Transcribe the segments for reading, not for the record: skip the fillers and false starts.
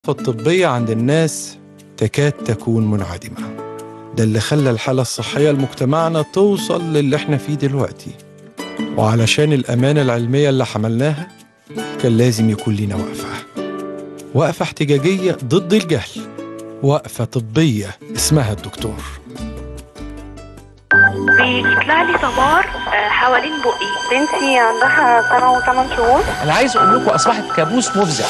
الطبية عند الناس تكاد تكون منعدمة. ده اللي خلى الحالة الصحية لمجتمعنا توصل للي احنا فيه دلوقتي. وعلشان الأمانة العلمية اللي حملناها كان لازم يكون لنا وقفة احتجاجية ضد الجهل، وقفة طبية اسمها الدكتور. بيطلع لي صبار حوالين بقي. بنتي عندها سنة و8 شهور. أنا عايز أقول لكم أصبحت كابوس مفزع.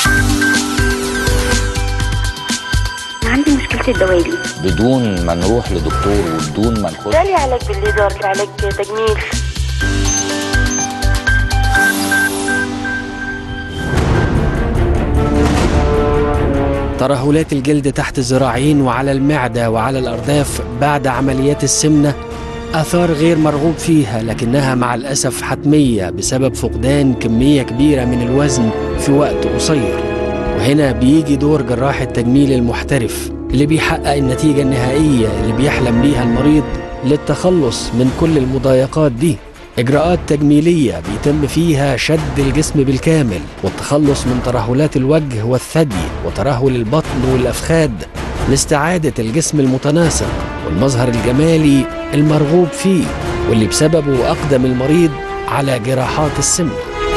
عندي مشكلة الدوالي. بدون ما نروح لدكتور وبدون ما نخش. جالي علاج بالليزر، علاج تجميل. ترهلات الجلد تحت الذراعين وعلى المعدة وعلى الأرداف بعد عمليات السمنة آثار غير مرغوب فيها، لكنها مع الأسف حتمية بسبب فقدان كمية كبيرة من الوزن في وقت قصير. وهنا بيجي دور جراح التجميل المحترف اللي بيحقق النتيجة النهائية اللي بيحلم بيها المريض للتخلص من كل المضايقات دي. إجراءات تجميلية بيتم فيها شد الجسم بالكامل والتخلص من ترهلات الوجه والثدي وترهل البطن والأفخاذ لاستعادة الجسم المتناسق والمظهر الجمالي المرغوب فيه، واللي بسببه أقدم المريض على جراحات السمنة.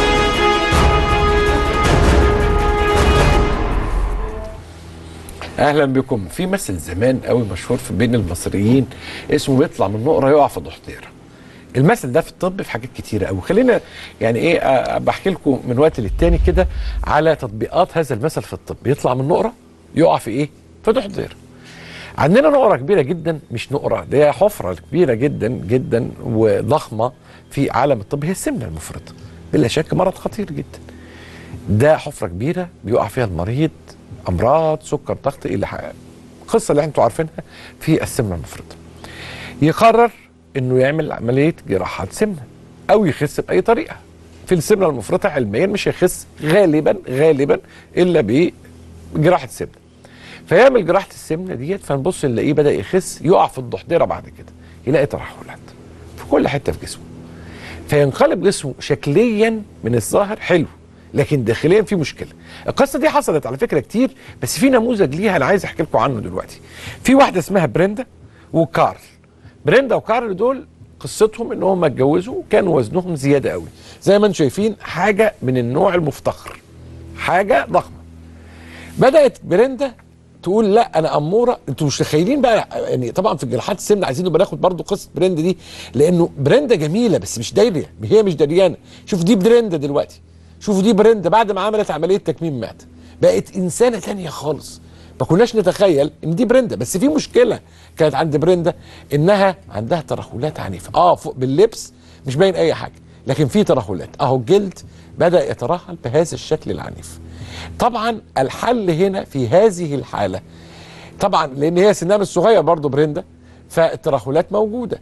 اهلا بكم. في مثل زمان قوي مشهور في بين المصريين اسمه بيطلع من نقره يقع في ضحضيره. المثل ده في الطب في حاجات كتيره قوي. خلينا يعني ايه بحكي لكم من وقت للتاني كده على تطبيقات هذا المثل في الطب. يطلع من نقره يقع في ايه؟ في ضحضيره. عندنا نقره كبيره جدا، مش نقره، دي حفره كبيره جدا جدا وضخمه في عالم الطب، هي السمنه المفرطه. بلا شك مرض خطير جدا. ده حفره كبيره بيقع فيها المريض، امراض سكر ضغط الى القصه اللي انتوا عارفينها في السمنه المفرطه. يقرر انه يعمل عمليه جراحات سمنه او يخس باي طريقه. في السمنه المفرطه علميا مش هيخس غالبا الا بجراحه سمنه. فيعمل جراحه السمنه ديت، فنبص نلاقيه بدا يخس، يقع في الضحضيره بعد كده، يلاقي ترهلات في كل حته في جسمه. فينقلب جسمه شكليا من الظاهر حلو، لكن داخليا في مشكله. القصه دي حصلت على فكره كتير، بس في نموذج ليها انا عايز احكي لكم عنه دلوقتي. في واحده اسمها بريندا وكارل. بريندا وكارل دول قصتهم ان هم اتجوزوا وكانوا وزنهم زياده قوي، زي ما انتم شايفين حاجه من النوع المفتخر، حاجه ضخمه. بدات بريندا تقول لا انا اموره. انتوا مش متخيلين بقى، يعني طبعا في جراحات السمنه عايزين نبقى ناخد برضو قصه بريندا دي، لانه بريندا جميله بس مش دايره، هي مش دريانه. شوف دي بريندا دلوقتي، شوفوا دي بريندا بعد ما عملت عمليه تكميم معده بقت انسانه ثانيه خالص. ما كناش نتخيل ان دي بريندا، بس في مشكله كانت عند بريندا، انها عندها ترهلات عنيفه. فوق باللبس مش باين اي حاجه، لكن في ترهلات اهو. الجلد بدا يترهل بهذا الشكل العنيف. طبعا الحل هنا في هذه الحاله، طبعا لان هي سنها مش صغير برضه بريندا، فالترهلات موجوده.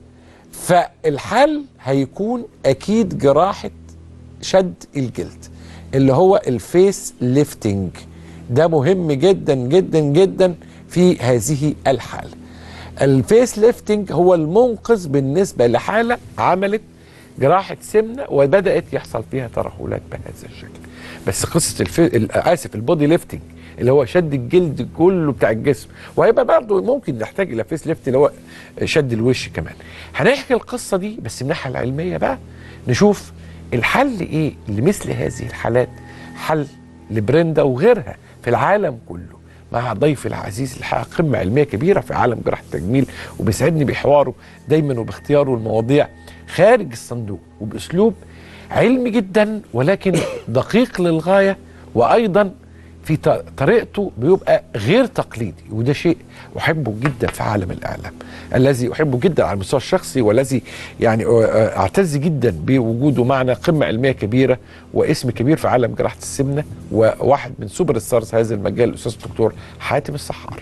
فالحل هيكون اكيد جراحه شد الجلد اللي هو الفيس ليفتنج. ده مهم جدا جدا جدا في هذه الحالة. الفيس ليفتنج هو المنقذ بالنسبة لحالة عملت جراحة سمنة وبدأت يحصل فيها ترهلات بهذا الشكل. بس قصة البودي ليفتنج اللي هو شد الجلد كله بتاع الجسم، وهيبقى برضه ممكن نحتاج الى فيس ليفت اللي هو شد الوش كمان. هنحكي القصة دي بس من الناحية العلمية بقى، نشوف الحل ايه لمثل هذه الحالات، حل لبريندا وغيرها في العالم كله، مع ضيفي العزيز الحقيقه قمه علميه كبيره في عالم جراحه التجميل، وبيسعدني بحواره دايما وباختياره المواضيع خارج الصندوق وباسلوب علمي جدا ولكن دقيق للغايه، وايضا في طريقته بيبقى غير تقليدي. وده شيء احبه جدا في عالم الاعلام، الذي احبه جدا على المستوى الشخصي، والذي يعني اعتز جدا بوجوده معنا. قمه علميه كبيره واسم كبير في عالم جراحه السمنه، وواحد من سوبر ستارز هذا المجال، الاستاذ الدكتور حاتم السحار.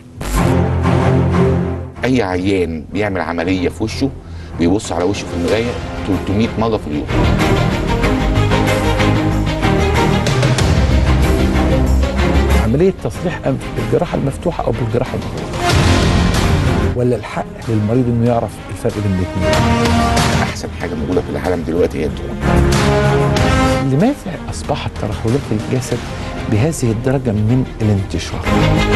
اي عيان بيعمل عمليه في وشه بيبص على وشه في المرايه 300 مره في اليوم. عملية تصليح أنف بالجراحة المفتوحة أو بالجراحة المغلقة، ولا الحق للمريض إنه يعرف الفرق بين الاثنين؟ أحسن حاجة موجودة في العالم دلوقتي هي الدهون. لماذا أصبحت ترهلات الجسد بهذه الدرجه من الانتشار؟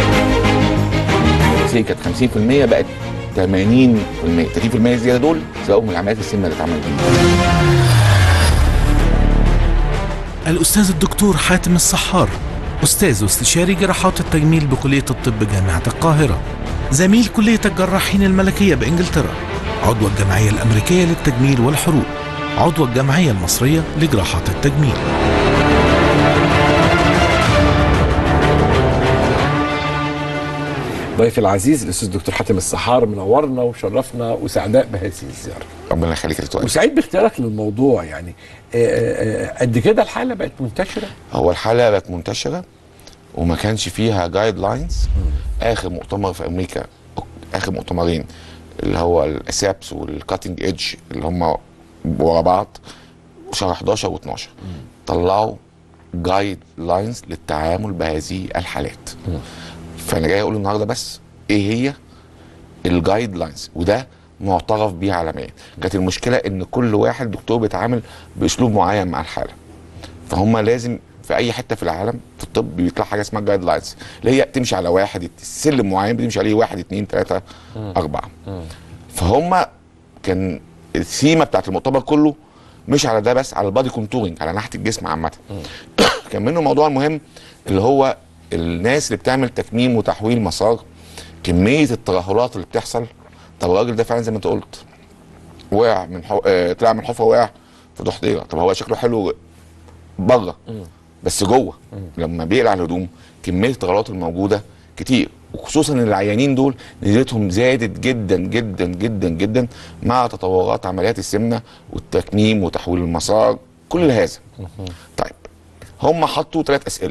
زي كانت 50% بقت 80%. 30% زياده دول سببهم العمليات السمنه اللي اتعملت دي. الأستاذ الدكتور حاتم السحار، أستاذ واستشاري جراحات التجميل بكلية الطب جامعة القاهرة، زميل كلية الجراحين الملكية بإنجلترا، عضو الجمعية الأمريكية للتجميل والحروق، عضو الجمعية المصرية لجراحات التجميل. ضيف العزيز الاستاذ الدكتور حاتم السحار منورنا وشرفنا وسعداء بهذه الزياره. ربنا يخليك يا دكتور. وسعيد باختيارك للموضوع. يعني قد كده الحاله بقت منتشره؟ هو الحاله بقت منتشره وما كانش فيها جايد لاينز. اخر مؤتمر في امريكا، اخر مؤتمرين اللي هو الاسابس والكاتنج ايدج اللي هم ورا بعض شهر 11 و12 طلعوا جايد لاينز للتعامل بهذه الحالات. فانا جاي اقول النهارده بس ايه هي الجايد لاينز، وده معترف بيه عالميا. كانت المشكله ان كل واحد دكتور بيتعامل باسلوب معين مع الحاله، فهم لازم في اي حته في العالم في الطب بيطلع حاجه اسمها جايد لاينز اللي هي تمشي على واحد، سلم معين بتمشي عليه 1 2 3 4. فهم كان السيمه بتاعت المؤتمر كله مش على ده بس، على البادي كونتورنج، على ناحيه الجسم عامه. كان منه موضوع المهم اللي هو الناس اللي بتعمل تكميم وتحويل مسار، كميه الترهلات اللي بتحصل. طب الراجل ده فعلا زي ما انت قلت وقع من طلع من حفره، وقع في ضحضيره. طب هو شكله حلو بره بس جوه لما بيقلع الهدوم كميه الترهلات الموجوده كتير، وخصوصا ان العيانين دول نسبتهم زادت جدا جدا جدا جدا مع تطورات عمليات السمنه والتكميم وتحويل المسار كل هذا. طيب هم حطوا 3 اسئله.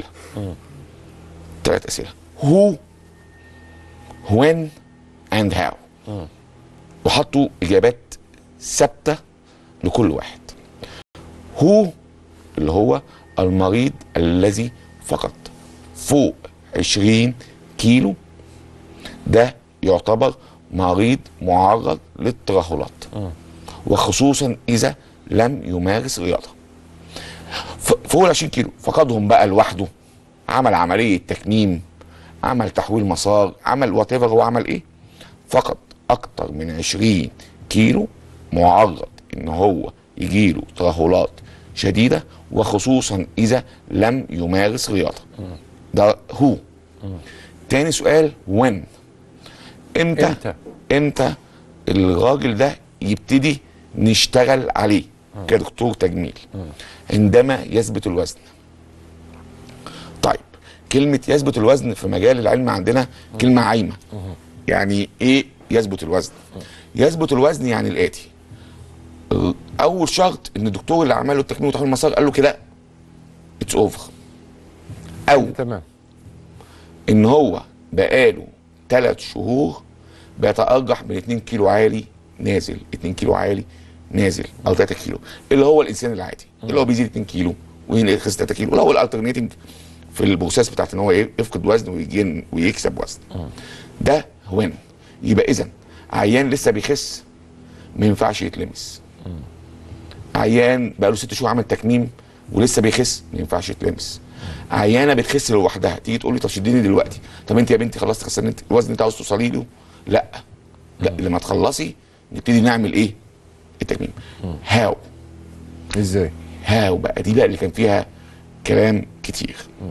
3 اسئله: who, when and how. وحطوا اجابات ثابته لكل واحد. هو اللي هو المريض الذي فقد فوق 20 كيلو، ده يعتبر مريض معرض للترهلات، وخصوصا اذا لم يمارس رياضه. فوق 20 كيلو فقدهم بقى لوحده، عمل عمليه تكميم، عمل تحويل مسار، عمل وات ايفر هو عمل ايه، فقد اكتر من 20 كيلو معرض ان هو يجيله ترهلات شديده، وخصوصا اذا لم يمارس رياضه. ده هو. تاني سؤال: وين. امتى الراجل ده يبتدي نشتغل عليه كدكتور تجميل؟ عندما يثبت الوزن. طيب كلمه يثبت الوزن في مجال العلم عندنا كلمه عايمه. يعني ايه يثبت الوزن؟ يثبت الوزن يعني الاتي: اول شرط ان الدكتور اللي عمل له التكميم وتحويل المسار قال له كده اتس اوفر، او تمام ان هو بقاله 3 شهور بيتأرجح من 2 كيلو عالي نازل، 2 كيلو عالي نازل، او 3 كيلو، اللي هو الانسان العادي اللي هو بيزيد 2 كيلو وينقص 3 كيلو، اللي هو الالترنيتنج في البروسيس بتاعت ان هو يفقد وزن ويجين ويكسب وزن. ده وين. يبقى اذا عيان لسه بيخس ما ينفعش يتلمس. عيان بقاله 6 شهور عمل تكميم ولسه بيخس ما ينفعش يتلمس. عيانه بتخس لوحدها تيجي تقول لي طب شديني دلوقتي، طب انت يا بنتي خلصت خسرت انت الوزن انت عاوز توصلي له؟ لا لما تخلصي نبتدي نعمل ايه؟ التكميم. هاو. ازاي؟ هاو بقى دي بقى اللي كان فيها كلام كتير.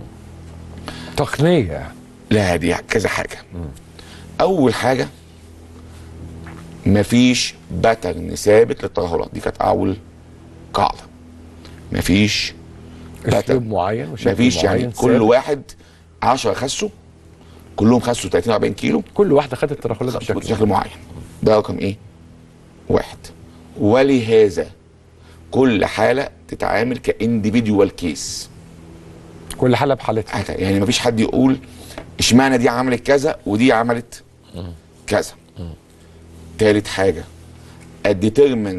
تقنيه. لا دي كذا حاجه. اول حاجه مفيش باترن ثابت للترهلات، دي كانت اول قاعده. مفيش اسلوب معين وشكل مفيش معين يعني كل واحد 10 خسوا كلهم خسوا 30 40 كيلو، كل واحده خدت الترهلات بشكل معين. ده رقم ايه؟ 1. ولهذا كل حاله تتعامل كانديفيديوال كيس، كل حاله بحالتها. يعني مفيش حد يقول اشمعنى دي عملت كذا ودي عملت كذا. 3 حاجه الديترمنت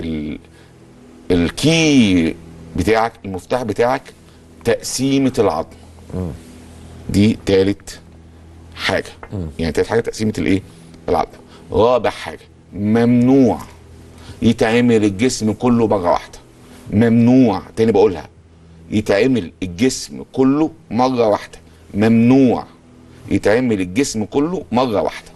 الكي بتاعك، المفتاح بتاعك تقسيمه العظم. دي 3 حاجه. يعني 3 حاجه تقسيمه الايه؟ العظم. رابع حاجه ممنوع يتعمل الجسم كله مره واحده. ممنوع، تاني بقولها، يتعمل الجسم كله مره واحده، ممنوع يتعمل الجسم كله مره واحده.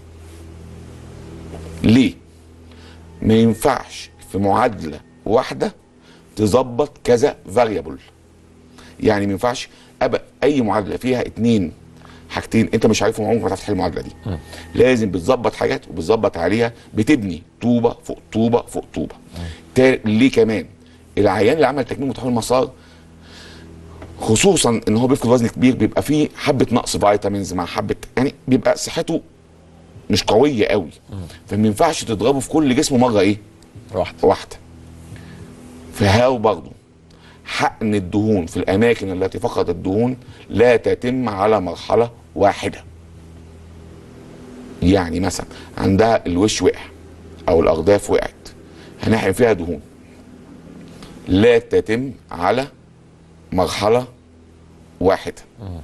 ليه؟ ما ينفعش في معادله واحده تظبط كذا فاريبل. يعني ما ينفعش ابقى اي معادله فيها حاجتين انت مش عارفهم، عمرك ما هتعرف تحل المعادله دي. لازم بتظبط حاجات وبتظبط عليها، بتبني طوبه فوق طوبه فوق طوبه. ليه كمان؟ العيان اللي عمل تكميم وتحويل مسار، خصوصا ان هو بيفقد وزن كبير، بيبقى فيه حبه نقص فيتامينز مع حبه، يعني بيبقى صحته مش قويه قوي. فما ينفعش تضربه في كل جسمه مره ايه؟ واحده. فهاو برضه حقن الدهون في الاماكن التي فقدت الدهون لا تتم على مرحله واحده. يعني مثلا عندها الوش وقع او الارداف وقعت، هنحقن فيها دهون، لا تتم على مرحله واحده.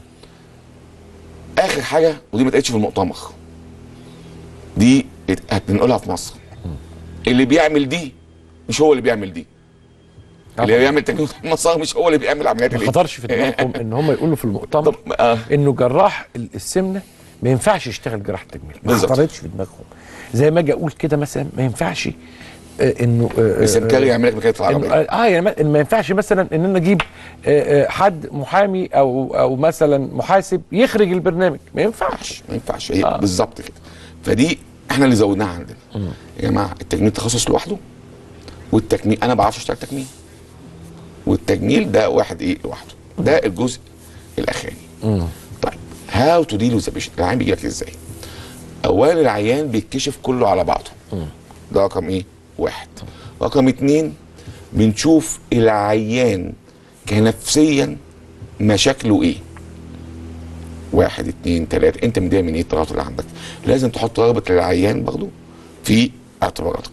اخر حاجه، ودي ما اتقالتش في المؤتمر، دي هنقولها في مصر، اللي بيعمل دي مش هو اللي بيعمل دي. اللي بيعمل تكميم مسار مش هو اللي بيعمل عمليات. ما خطرش في دماغهم ان هم يقولوا في المؤتمر انه جراح السمنه ما ينفعش يشتغل جراح التجميل؟ ما خطرتش في دماغهم. زي ما اجي اقول كده مثلا ما ينفعش انه سمكري يعمل لك مكانه العربيه. يعني ما ينفعش مثلا ان انا اجيب حد محامي او مثلا محاسب يخرج البرنامج، ما ينفعش. بالظبط كده. فدي احنا اللي زودناها عندنا. يا جماعه التجميل تخصص لوحده، والتكميل انا ما بعرفش اشتغل تكميل، والتجميل ده واحد لوحده، ده الجزء الاخراني. طيب هاو تو ديل وذ بيشنت، العيان بيجي لك ازاي؟ اولا العيان بيتكشف كله على بعضه، ده رقم واحد. رقم 2 بنشوف العيان كنفسيا مشاكله ايه. 1 2 3 انت متضايق من ايه؟ التغيرات اللي عندك لازم تحط رغبه للعيان برضه في اعتباراتك.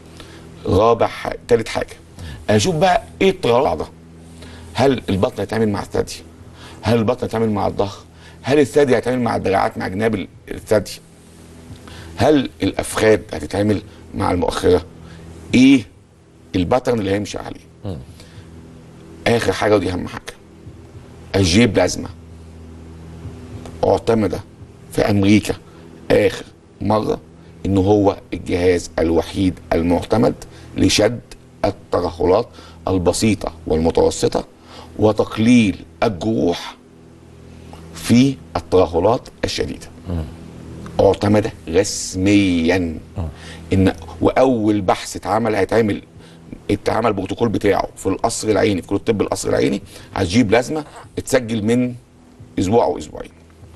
تالت حاجه اشوف بقى ايه التغيرات ده. هل البطن هيتعامل مع الثدي؟ هل البطن هيتعامل مع الظهر؟ هل الثدي هيتعامل مع الدراعات مع جناب الثدي؟ هل الافخاذ هتتعامل مع المؤخره؟ ايه الباترن اللي هيمشي عليه؟ اخر حاجه ودي اهم حاجه، الجي بلازما اعتمد في امريكا اخر مره انه هو الجهاز الوحيد المعتمد لشد الترهلات البسيطه والمتوسطه وتقليل الجروح في الترهلات الشديده. اعتمد رسميا. واول بحث اتعمل بروتوكول بتاعه في القصر العيني، في كليه الطب القصر العيني على الجي بلازما، اتسجل من اسبوع او اسبوعين.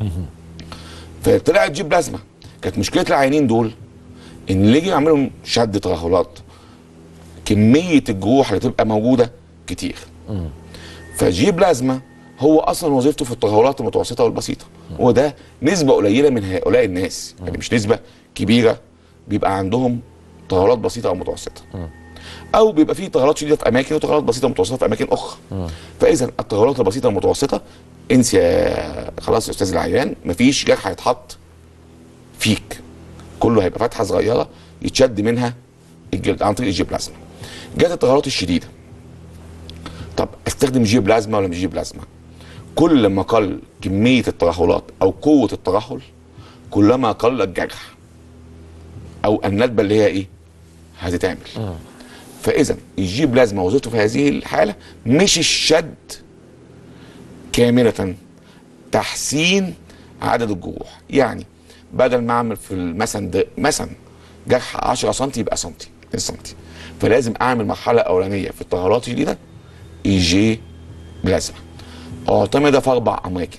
فطلع الجي بلازما. كانت مشكله العيانين دول ان اللي يجي يعملوا شد ترهلات كميه الجروح اللي تبقى موجوده كتير. فالجي بلازما هو اصلا وظيفته في الترهلات المتوسطه والبسيطه، وده نسبه قليله من هؤلاء الناس، يعني مش نسبه كبيره بيبقى عندهم ترهلات بسيطه او متوسطه. او بيبقى فيه ترهلات شديده في اماكن وترهلات بسيطه ومتوسطه في اماكن اخرى. فاذا الترهلات البسيطه والمتوسطه انسى خلاص يا استاذ العيان، مفيش جرح هيتحط فيك، كله هيبقى فتحه صغيره يتشد منها الجلد عن طريق الجي بلازما. جت الترهلات الشديده، طب استخدم جي بلازما ولا مش جي بلازما؟ كل ما قل كميه الترهلات او قوه الترهل كلما قل الجرح او الندبه اللي هي هتتعمل. فاذا الجي بلازما وظيفته في هذه الحاله مش الشد كامله، تحسين عدد الجروح. يعني بدل ما اعمل في مثلا جرح 10 سم يبقى سنتي 2 سم، فلازم اعمل مرحله اولانيه في الترهلات الشديده الجي بلازما. اعتمد في 4 اماكن.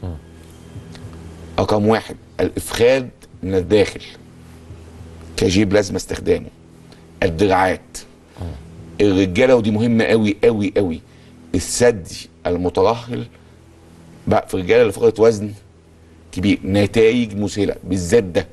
رقم 1 الافخاذ من الداخل كجي بلازما استخدامه، الدراعات، الرجاله ودي مهمه قوي قوي قوي، الثدي المترهل بقى في الرجاله اللي فقدت وزن كبير نتائج مذهله، بالذات ده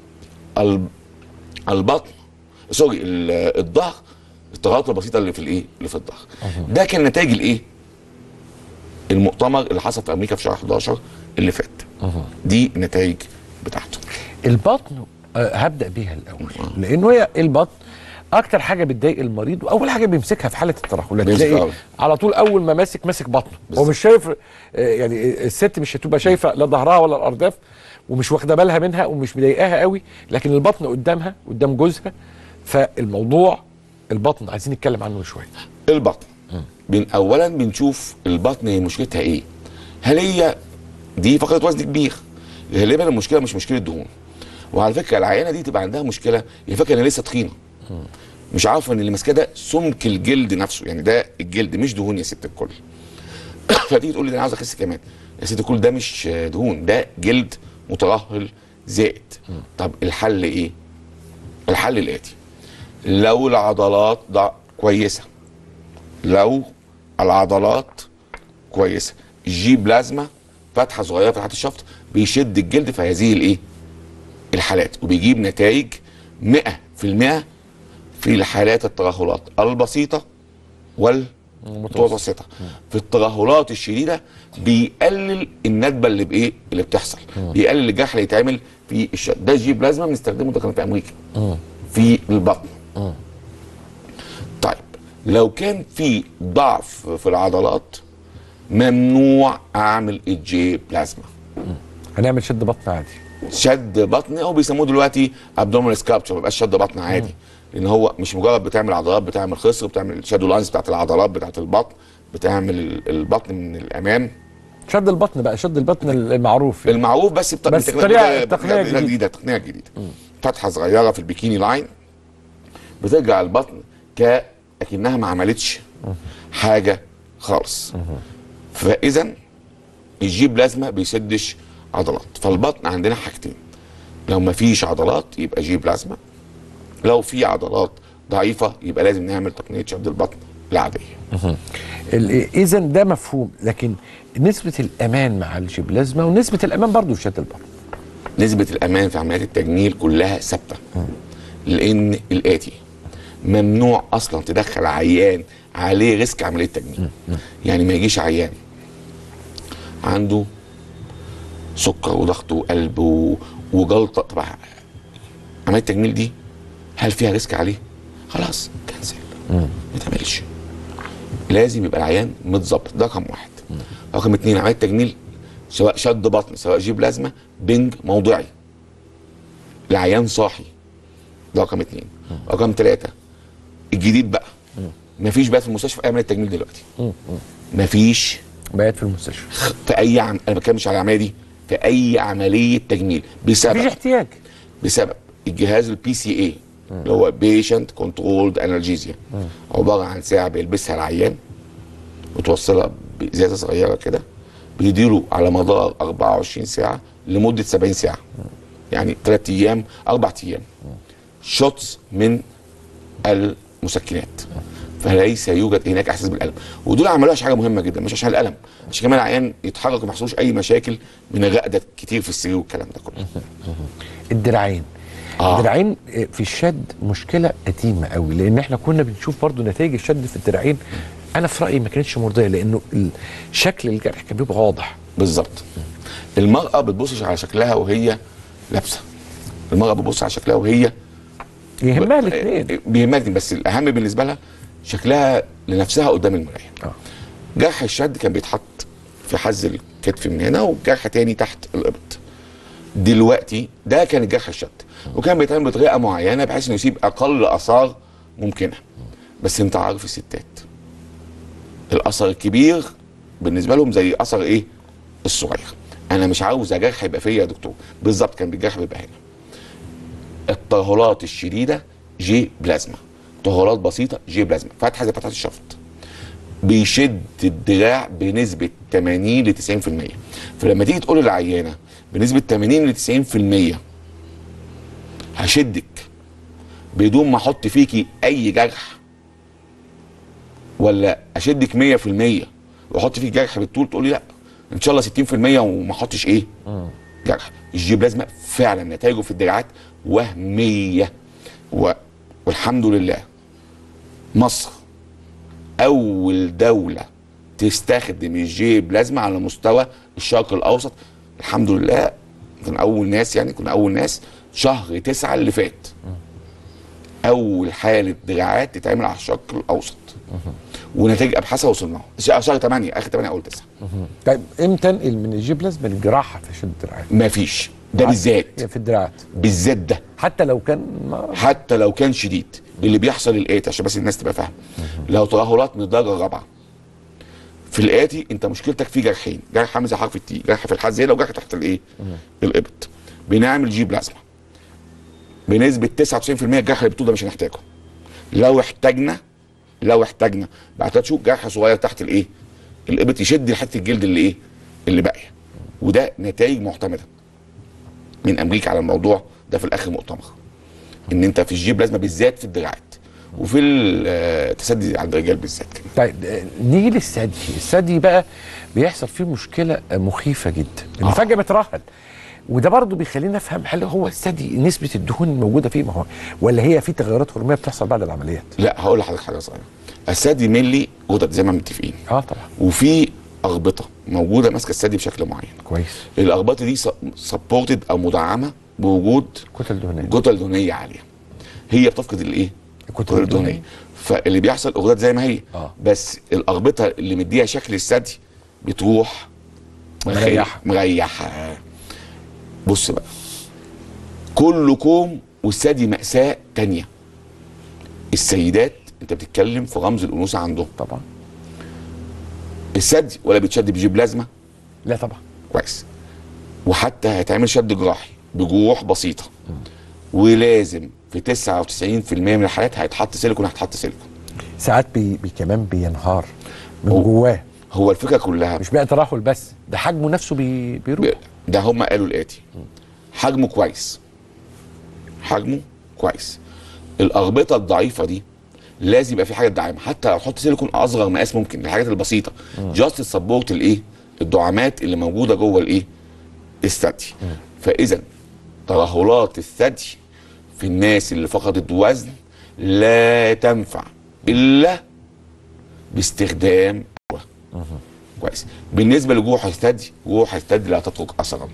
البطن سوري الظهر، الترهلات البسيطه اللي في اللي في الظهر. ده كان نتائج المؤتمر اللي حصل في امريكا في شهر 11 اللي فات. دي النتائج بتاعته. البطن هبدا بيها الاول لانه هي البطن اكتر حاجه بتضايق المريض واول حاجه بيمسكها في حاله الترهلات بيمسك تلاقي على طول اول ما ماسك بطنه. هو مش شايف يعني الست مش هتبقى شايفه لا ظهرها ولا الارداف ومش واخده بالها منها ومش مضايقاها قوي، لكن البطن قدامها قدام جوزها. فالموضوع البطن عايزين نتكلم عنه شويه. البطن اولا بنشوف البطن هي مشكلتها ايه. هل هي دي فقدت وزن كبير؟ غالبا المشكله مش مشكله دهون. وعلى فكره العيانه دي تبقى عندها مشكله هي فاكره ان لسه تخينه، مش عارفه ان اللي ماسكاه ده سمك الجلد نفسه، يعني ده الجلد مش دهون يا ست الكل. فتيجي تقول لي انا عاوز اخس كمان، يا ست الكل ده مش دهون، ده جلد مترهل زائد. طب الحل ايه؟ الحل الاتي: لو العضلات كويسه، لو العضلات كويسه، الجي بلازما فتحه صغيره في تحت الشفط بيشد الجلد في هذه الايه؟ الحالات، وبيجيب نتائج 100% في الحالات الترهلات البسيطه والمتوسطه. في الترهلات الشديده بيقلل الندبه اللي بايه؟ اللي بتحصل، بيقلل الجرح اللي يتعمل في الشد. ده الجي بلازما بنستخدمه، ده كان في امريكا في البطن. طيب لو كان في ضعف في العضلات ممنوع اعمل الجي بلازما. هنعمل شد بطن عادي، شد بطن او بيسموه دلوقتي ابدومينال سكابتشر، ما بيبقاش شد بطن عادي، لان هو مش مجرد بتعمل عضلات، بتعمل خصر، بتعمل شادو لاينز بتاعت العضلات بتاعت البطن، بتعمل البطن من الامام. شد البطن بقى شد البطن المعروف يعني. المعروف بس بطريقه تقنيه جديده. تقنيه جديده. فتحه صغيره في البيكيني لاين بترجع البطن كأنها ما عملتش حاجه خالص. فاذا الجي بلازما بيسدش عضلات. فالبطن عندنا حاجتين: لو ما فيش عضلات يبقى جي بلازما، لو في عضلات ضعيفه يبقى لازم نعمل تقنيه شد البطن العاديه. اذا ده مفهوم، لكن نسبه الامان مع الجي بلازما ونسبه الامان برضو في شد البطن. نسبه الامان في عمليات التجميل كلها ثابته، لان الاتي: ممنوع اصلا تدخل عيان عليه ريسك عمليه تجميل. يعني ما يجيش عيان عنده سكر وضغط وقلب وجلطه. طبعا عمليه التجميل دي هل فيها ريسك عليه؟ خلاص كنسل، ما تعملش. لازم يبقى العيان متظبط، ده رقم واحد. رقم اتنين: عمليه التجميل سواء شد بطن سواء جي بلازما بنج موضعي، العيان صاحي، ده رقم اتنين. رقم ثلاثه الجديد بقى: مفيش بيات في المستشفى في عمليه التجميل دلوقتي. مفيش بيات في المستشفى في اي انا ما بتكلمش على العمليه دي، في اي عمليه تجميل بسبب مفيش احتياج، بسبب الجهاز البي سي اي اللي هو بيشنت كنترولد انالجيزيا، عباره عن ساعه بيلبسها العيان وتوصلها بازازه صغيره كده، بيديله على مدار 24 ساعه لمده 70 ساعه، يعني 3 ايام 4 ايام شوتس من المسكنات. فليس يوجد هناك احساس بالالم. ودول عملوها عشان حاجه مهمه جدا، مش عشان الالم، عشان كمان العيان يتحرك وما يحصلوش اي مشاكل من الرقده كتير في السرير والكلام ده كله. الدراعين الدراعين في الشد مشكله قديمه قوي، لان احنا كنا بنشوف برضو نتائج الشد في الدراعين انا في رايي ما كانتش مرضيه، لانه شكل الجرح كان بيبقى واضح. بالظبط. المراه بتبصش على شكلها وهي لابسه، المراه بتبص على شكلها وهي يهمها الاثنين، بيهمها الاثنين، بس الاهم بالنسبه لها شكلها لنفسها قدام المرايه. جرح الشد كان بيتحط في حز الكتف من هنا وجرح تاني تحت الابط. دلوقتي ده كان جرح الشد، وكان بيتعمل بطريقه معينه بحيث انه يسيب اقل اثار ممكنه. بس انت عارف الستات الاثر الكبير بالنسبه لهم زي اثر ايه؟ الصغير. انا مش عاوز جرح يبقى فيا يا دكتور. بالظبط كان بالجرح بيبقى هنا. الترهلات الشديده جي بلازما، ترهلات بسيطه جي بلازما، فتحه زي فتحه الشفط، بيشد الدراع بنسبه 80 ل 90%. فلما تيجي تقول للعيانه بنسبه 80 ل 90% هشدك بدون ما احط فيكي اي جرح، ولا اشدك 100% واحط فيك جرح بالطول، تقول لي لا ان شاء الله 60% وما احطش ايه؟ جرح. الجي بلازما فعلا نتائجه في الدراعات وهميه، والحمد لله مصر اول دوله تستخدم الجي بلازما على مستوى الشرق الاوسط. الحمد لله كنا اول ناس، يعني كنا اول ناس شهر 9 اللي فات اول حاله دراعات تتعمل على الشرق الاوسط، ونتائج ابحاثها وصلنا شهر 8 اخر 8 اول 9. طيب امتى انقل من الجي بلازما للجراحه في شد الدراعات؟ مفيش، ده بالذات في الدراعات بالذات ده حتى لو كان شديد. اللي بيحصل الاتي عشان بس الناس تبقى فاهمه، لو ترهلات من الدرجه الرابعه في الاتي، انت مشكلتك في جرحين، جرح عامل زي حرف التي، جرح في الحزيله وجرح تحت الايه؟ الابط. بنعمل جي بلازما بنسبه 99%. الجرح اللي بتقول ده مش هنحتاجه. لو احتاجنا بعد 3 شهور جرح صغير تحت الايه؟ الابط يشد لحته الجلد اللي ايه؟ اللي باقيه. وده نتائج معتمده من امريكا على الموضوع ده في الاخر مؤتمر، ان انت في الجي بلازما بالذات في الدراعات وفي التسدي عند الرجال بالذات. طيب نيجي الثدي بقى بيحصل فيه مشكله مخيفه جدا، ان فجاه بترهل. وده برضه بيخلينا نفهم هل هو الثدي نسبه الدهون الموجوده فيه ولا هي في تغيرات هرمونيه بتحصل بعد العمليات؟ لا، هقول لحضرتك حاجه صغيره. الثدي مينلي غدد زي ما متفقين. طبعا. وفي اغبطه موجوده ماسكه الثدي بشكل معين. كويس. الاغبطه دي سبورتد او مدعمه بوجود كتل دهنيه عاليه. هي بتفقد الايه؟ الكتل الدهنيه. فاللي بيحصل الغدد زي ما هي، بس الاغبطه اللي مديها شكل الثدي بتروح مريحه. بص بقى، كل كوم والثدي مأساة تانية. السيدات انت بتتكلم في رمز الانوثه عندهم طبعا. الثدي ولا بيتشد بجي بلازما؟ لا طبعا. كويس. وحتى هيتعمل شد جراحي بجروح بسيطه، ولازم في 99% من الحالات هيتحط سيليكون. ساعات كمان بينهار من جواه. هو الفكره كلها مش بقى ترهل بس، ده حجمه نفسه بيروح. ده هم قالوا الاتي: حجمه كويس. الاغبطه الضعيفه دي لازم يبقى في حاجه تدعمها، حتى لو تحط سيليكون اصغر مقاس ممكن للحاجات البسيطه، جاست تسبورت الايه؟ الدعامات اللي موجوده جوه الايه؟ الثدي. فاذا ترهلات الثدي في الناس اللي فقدت وزن لا تنفع الا باستخدام كويس. بالنسبه لجروح الثدي، لا تترك اثرا.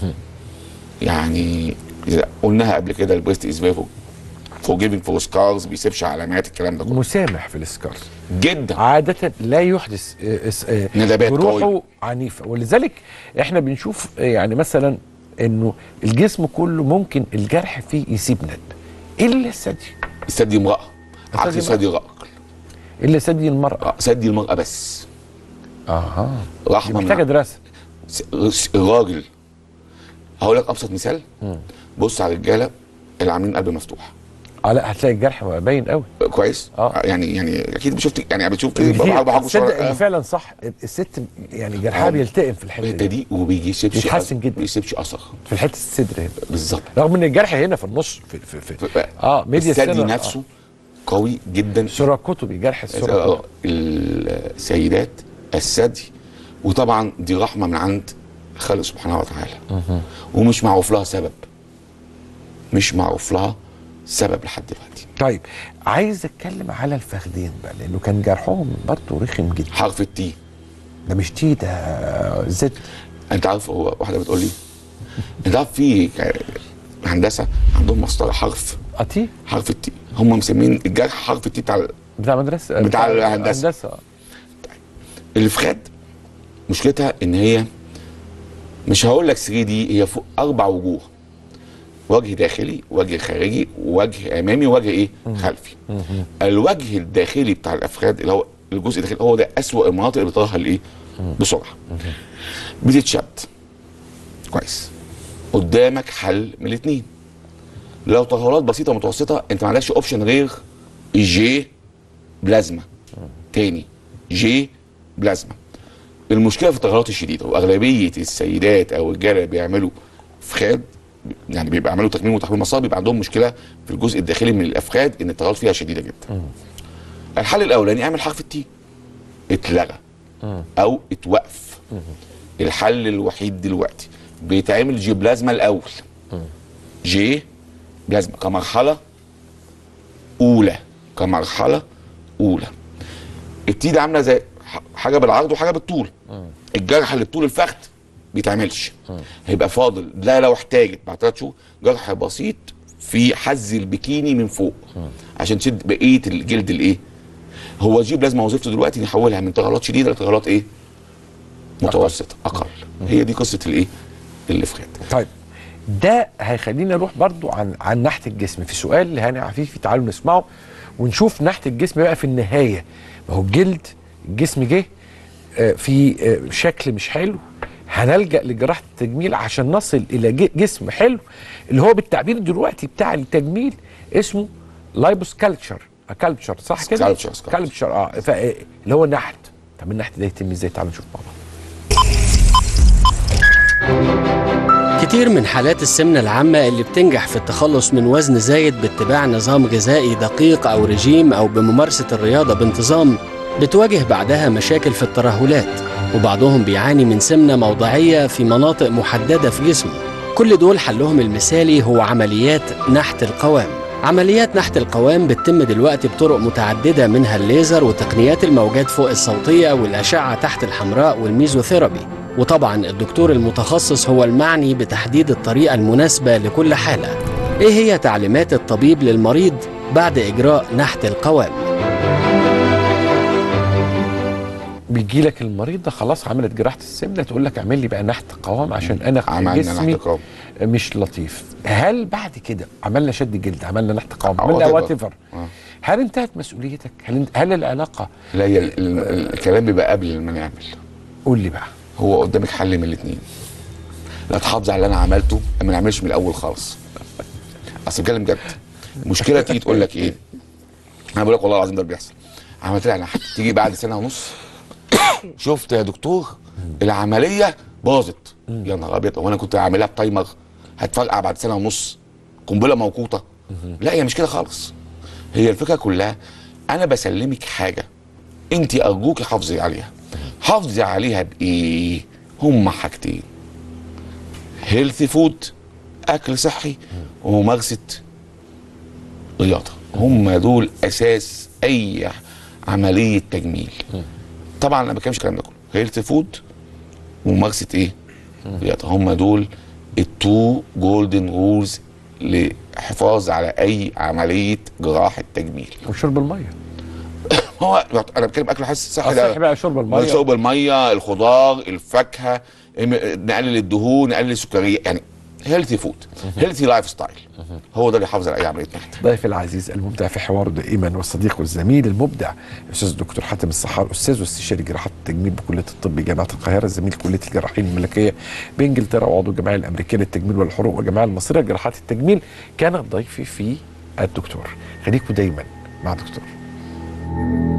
يعني قلناها قبل كده، البريست از فيري فورجيفنج فور سكارز، بيسيبش علامات، الكلام ده كله. مسامح في السكارز جدا، عاده لا يحدث ندبات جروحه عنيفه. ولذلك احنا بنشوف يعني مثلا انه الجسم كله ممكن الجرح فيه يسيب ندب الا الثدي امراه، عكس الثدي الرجل. الا ثدي المراه. ثدي المراه بس. رحمه محتاجه دراسه. الراجل هقول لك ابسط مثال. بص على الرجاله اللي عاملين قلب مفتوح. لا هتلاقي الجرح باين قوي. كويس. يعني اكيد بتشوف فعلا صح. الست يعني جرحها بيلتئم في الحته دي وبيجي يتحسن جدا، بيسيبش اثر في الحته الصدر هنا بالظبط، رغم ان الجرح هنا في النص في ميديا الثدي نفسه قوي جدا. سراكوتومي، جرح السراكوتومي. السيدات الثدي، وطبعا دي رحمه من عند خالق سبحانه وتعالى. ومش معروف لها سبب لحد دلوقتي. طيب عايز اتكلم على الفخذين بقى، لانه كان جرحهم برضه رخم جدا. حرف التي ده مش تي، ده زد. انت عارف، هو واحده بتقول لي انت عارف في هندسه عندهم مسطره حرف تي، حرف التي. هم مسمين الجرح حرف التي بتاع مدرسه بتاع الهندسه. الفخاد مشكلتها ان هي مش هقول لك 3 دي، هي فوق 4 وجوه: وجه داخلي، وجه خارجي، وجه امامي، وجه ايه؟ خلفي. الوجه الداخلي بتاع الافخاذ اللي هو الجزء الداخلي هو ده اسوأ المناطق اللي بترهل ايه؟ بسرعه. بتتشد كويس. قدامك حل من الاثنين. لو ترهلات بسيطه متوسطه انت ما عندكش اوبشن غير الجي بلازما. تاني جي بلازما. المشكله في التغيرات الشديده، واغلبيه السيدات او الرجاله بيعملوا فخاد، يعني بيبقى عملوا تكميم وتحويل مسار، بيبقى عندهم مشكله في الجزء الداخلي من الافخاذ ان التغيرات فيها شديده جدا. الحل الاولاني اعمل حرف التي، اتلغى او اتوقف. الحل الوحيد دلوقتي بيتعمل جي بلازما الاول. جي بلازما كمرحله اولى. التي ده عامله زي حاجه بالعرض وحاجه بالطول. الجرح اللي بطول الفخذ بيتعملش، هيبقى فاضل. لا لو احتاجت بعد 3 شهور جرح بسيط في حز البكيني من فوق عشان تشد بقيه الجلد الايه. هو جيب بلازما وظيفته دلوقتي نحولها من تغيرات شديده لتغيرات ايه؟ متوسطه اقل. هي دي قصه الايه؟ الليفخات. طيب ده هيخلينا نروح برضو عن ناحيه الجسم في سؤال لهاني عفيفي، تعالوا نسمعه ونشوف ناحيه الجسم بقى في النهايه. ما هو الجسم جه في شكل مش حلو، هنلجأ لجراحه التجميل عشان نصل الى جسم حلو اللي هو بالتعبير دلوقتي بتاع التجميل اسمه لايبوسكالتشر. كالتشر صح كده؟ كالتشر اللي هو نحت. طب النحت ده يتم ازاي؟ تعالوا نشوف مع بعض. كتير من حالات السمنة العامة اللي بتنجح في التخلص من وزن زايد باتباع نظام غذائي دقيق أو رجيم أو بممارسة الرياضة بانتظام بتواجه بعدها مشاكل في الترهلات، وبعضهم بيعاني من سمنة موضعية في مناطق محددة في جسمه. كل دول حلهم المثالي هو عمليات نحت القوام. عمليات نحت القوام بتتم دلوقتي بطرق متعددة، منها الليزر وتقنيات الموجات فوق الصوتية والأشعة تحت الحمراء والميزوثيرابي. وطبعا الدكتور المتخصص هو المعني بتحديد الطريقة المناسبة لكل حالة. ايه هي تعليمات الطبيب للمريض بعد إجراء نحت القوام؟ بيجي لك المريض ده خلاص عملت جراحه السمنه، تقول لك اعمل لي بقى نحت قوام عشان انا جسمي مش لطيف. هل بعد كده عملنا شد جلد، عملنا نحت قوام، عملنا وات ايفر، هل انتهت مسؤوليتك؟ هل العلاقه؟ لا، الكلام بيبقى قبل ما نعمل. قول لي بقى. هو قدامك حل من الاثنين، لا تحافظ على اللي انا عملته ما نعملش من الاول خالص. اصل بتكلم جد. المشكله تيجي تقول لك ايه؟ انا بقول لك والله العظيم ده بيحصل. عملت لها نحت، تيجي بعد سنه ونص شفت يا دكتور العمليه باظت. يا نهار ابيض، هو انا كنت عاملها بتايمر هتفرقع بعد سنه ونص قنبله موقوته؟ لا، هي مش كده خالص. هي الفكره كلها انا بسلمك حاجه انت ارجوكي حافظي عليها. حافظي عليها بايه؟ هما حاجتين: هيلثي فود، اكل صحي، وممارسه رياضه. هما دول اساس اي عمليه تجميل. طبعا انا ما بتكلمش الكلام ده كله، هيلثي فود وممارسه ايه؟ رياضه. هما دول التو جولدن رولز للحفاظ على اي عمليه جراحه تجميل. وشرب الميه. هو انا بتكلم اكل حاسس صحي ده بقى شرب الميه، شرب الميه، الخضار، الفاكهه، نقلل الدهون، نقلل السكريات، يعني هيلثي فود، هيلثي لايف ستايل. هو ده اللي يحافظ على اي عمليه نحت. ضيفي العزيز المبدع في حوار دائما والصديق والزميل المبدع الاستاذ الدكتور حاتم السحار، استاذ واستشاري جراحات التجميل بكليه الطب جامعه القاهره، زميل كليه الجراحين الملكيه بانجلترا، وعضو الجمعيه الامريكيه للتجميل والحروق والجمعيه المصريه لجراحات التجميل، كان ضيفي في الدكتور. خليكم دايما مع دكتور.